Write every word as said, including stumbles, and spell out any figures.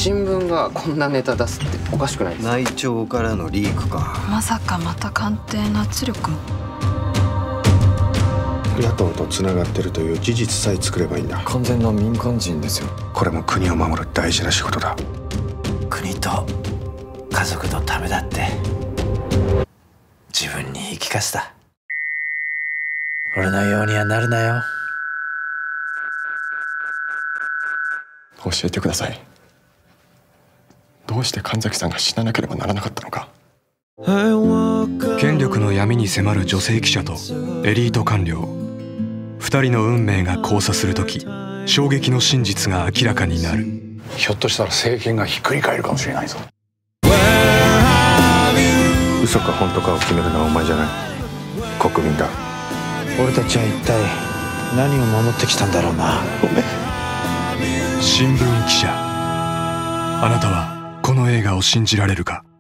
新聞がこんなネタ出すっておかしくないですか？ 内調からのリークか。 まさかまた官邸の圧力？ 野党とつながってるという事実さえ作ればいいんだ。 完全な民間人ですよ。 これも国を守る大事な仕事だ。 国と家族のためだって自分に言い聞かせた。俺のようにはなるなよ。 教えてください。どうして神崎さんが死ななければならなかったのか。 権力の闇に迫る女性記者とエリート官僚、二人の運命が交差するとき、衝撃の真実が明らかになる。 ひょっとしたら政権がひっくり返るかもしれないぞ。嘘か本当かを決めるのはお前じゃない、国民だ。 俺たちは一体何を守ってきたんだろうな。 ごめん。 新聞記者、あなたはこの映画を信じられるか。